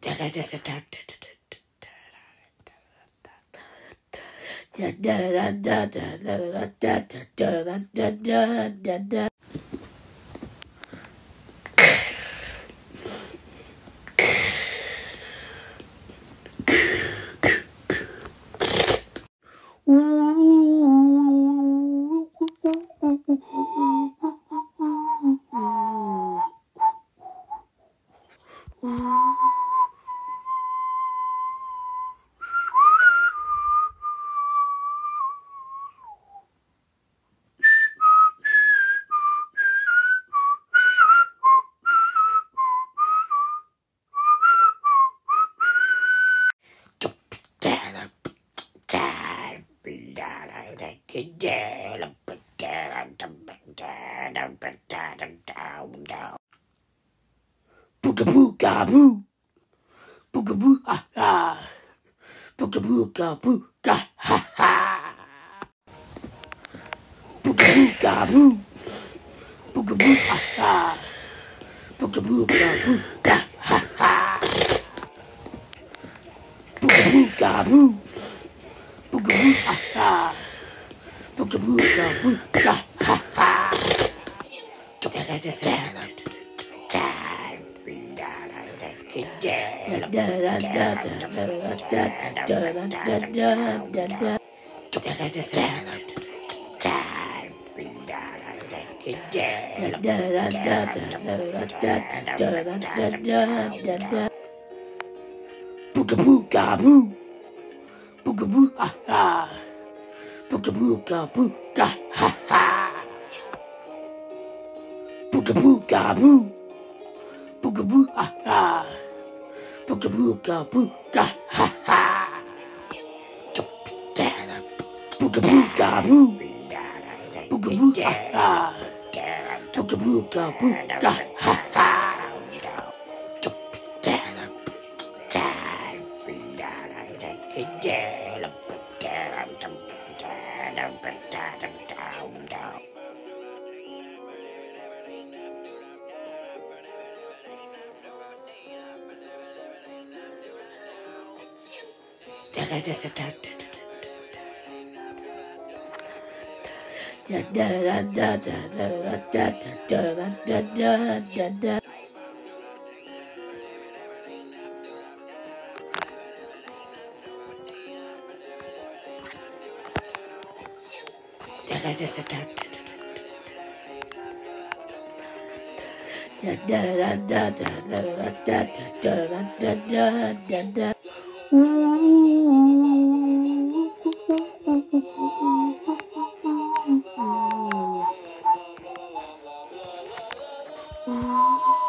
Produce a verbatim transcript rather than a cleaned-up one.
Boogaboo, boogaboo, ah ah, boogaboo, booga, ha ha. Boogaboo, boogaboo, ah ah, boogaboo, booga, ha ha. Boogaboo, boogaboo, ah ah, boogaboo, booga, ha ha. Boogaboo, boogaboo, ah ah, boogaboo, booga, ha ha. Boogaboo, boogaboo, ah ah, boogaboo, booga, ha ha. Boogaboo, boogaboo, ah ah, boogaboo, booga, ha ha. Ooh.